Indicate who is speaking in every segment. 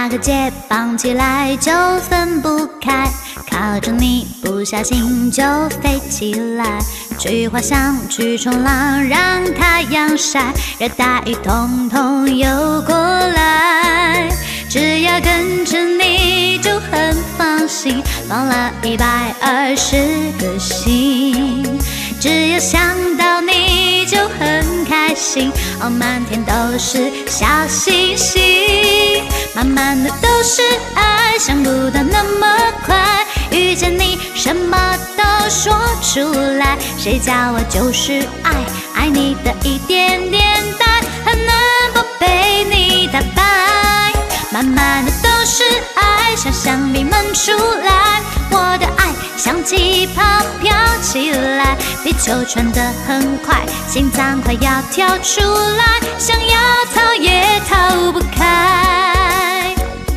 Speaker 1: 哪个结绑起来就分不开，靠着你不小心就飞起来，去滑翔去冲浪，让太阳晒，热带雨统统游过来，只要跟着你就很放心，放了120个心，只要想到你就很开心，哦，满天都是小星星，满满的都是爱，想不到那么快，遇见你什么都说出来，谁叫我就是爱，爱你的一点点呆，很难不被你打败，满满的都是爱，像香槟闷出来，我的爱像气泡飘起来，地球转得很快，心脏快要跳出来，想要逃也逃不开，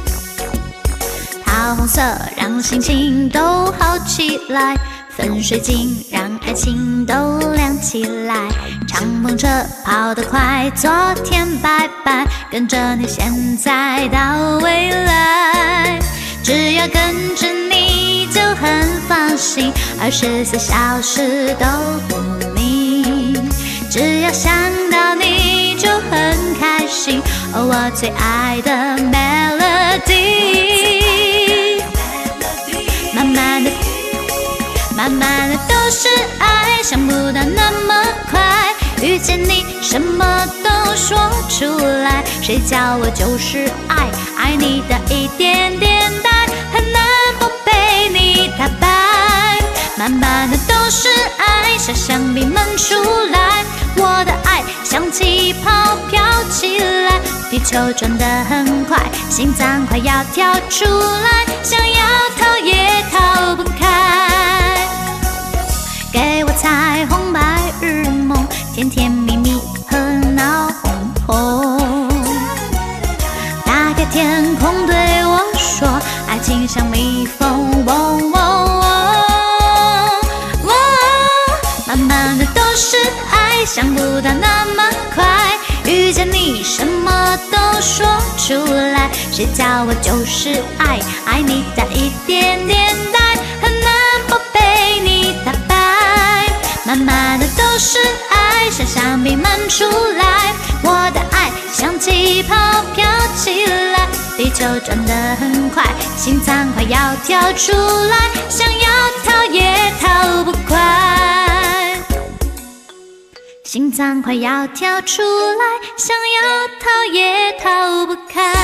Speaker 1: 桃红色让心情都好起来，粉水晶让爱情都亮起来，敞篷车跑得快，昨天拜拜，跟着你现在到未来，只要跟着你就很放心，24小时都不腻，只要想到你就很开心，哦，我最爱的 melody， 满满的满满的都是爱，想不到那么快，遇见你什么都说出来，谁叫我就是爱，爱你的一点点呆，很难不被你打败，满满的都是爱，像香槟闷出来，我的爱像气泡飘起来，地球转得很快，心脏快要跳出来，想要逃也逃不开，给我彩虹白日梦，甜甜蜜蜜和闹哄哄，打开天空对我说，爱情像蜜蜂，嗡嗡嗡嗡，满满的都是爱，想不到那么快，遇见你什么都说出来，谁叫我就是爱，爱你的一点点呆，很难不被你打败，满满的都是爱，像香槟闷出来，我的爱像气泡飘起来，地球转得很快，心脏快要跳出来，想要逃也逃不快，心脏快要跳出来，想要逃也逃不开。